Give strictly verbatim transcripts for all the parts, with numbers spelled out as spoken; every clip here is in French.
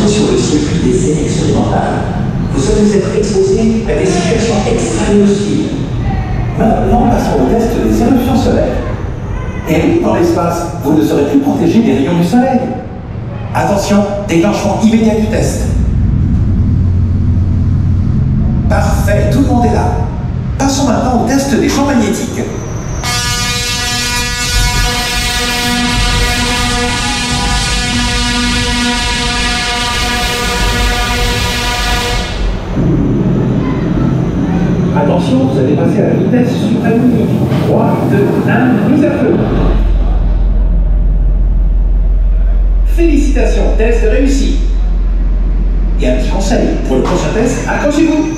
Entrez sur le circuit d'essai expérimental. Vous allez être exposé à des situations extrêmes hostiles. Maintenant, passons au test des éruptions solaires. Et oui, dans l'espace, vous ne serez plus protégé des rayons du soleil. Attention, déclenchement immédiat du test. Parfait, tout le monde est là. Passons maintenant au test des champs magnétiques. Attention, vous allez passer à la vitesse suprême. trois, deux, un, mise à feu. Félicitations, test réussi. Et un petit conseil, pour le prochain test, accrochez-vous.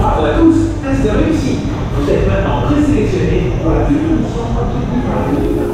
Vous êtes maintenant présélectionné pour la future mission.